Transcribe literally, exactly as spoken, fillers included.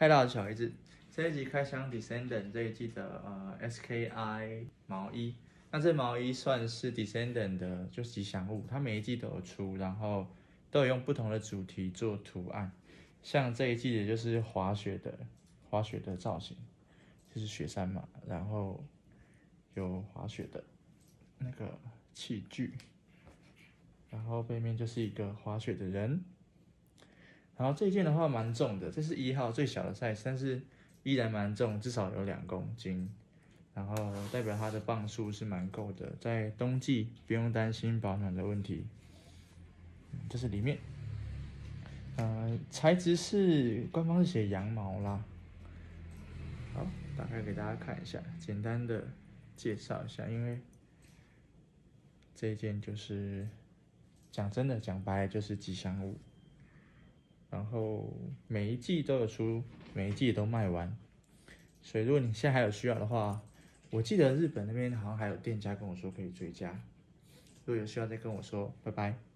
嗨，大家好，小孩子。这一集开箱 Descendant 这一季的呃 S K I 毛衣，那这毛衣算是 Descendant 的就吉祥物，它每一季都有出，然后都有用不同的主题做图案。像这一季的就是滑雪的滑雪的造型，就是雪山嘛，然后有滑雪的那个器具，然后背面就是一个滑雪的人。然后这一件的话蛮重的，这是一号最小的 size， 但是依然蛮重，至少有两公斤。然后代表它的磅数是蛮够的，在冬季不用担心保暖的问题。这是里面，呃，材质是官方是写羊毛啦。好，打开给大家看一下，简单的介绍一下，因为这一件就是讲真的讲白就是吉祥物。然后每一季都有出，每一季也都卖完，所以如果你现在还有需要的话，我记得日本那边好像还有店家跟我说可以追加，如果有需要再跟我说，拜拜。